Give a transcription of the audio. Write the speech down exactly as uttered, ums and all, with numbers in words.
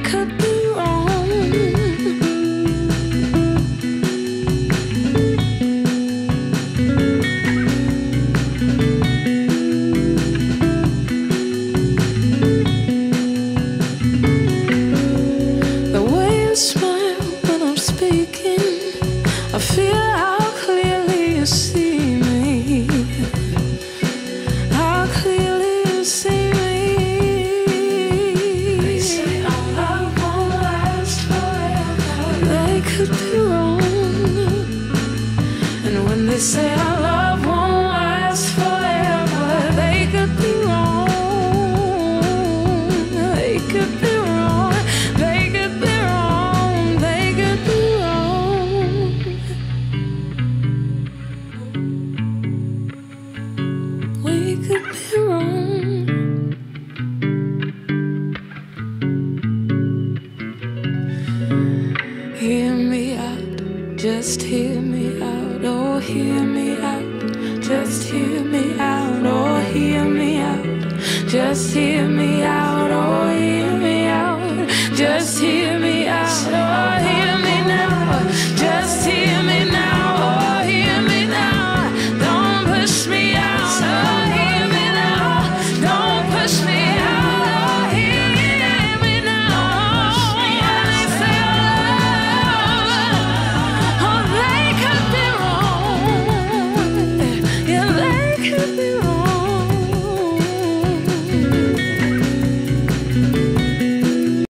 could be wrong. The way you smile when I'm speaking, I feel how clearly you see me. How clearly you see me. They say our love won't last forever. They could be wrong. And when they say our love won't last forever, they could be wrong. They could be wrong. They could be wrong. They could be wrong. We could be wrong. Hear me out, just hear me out. Oh, hear me out, just hear me out. Oh, hear me out, just hear me out.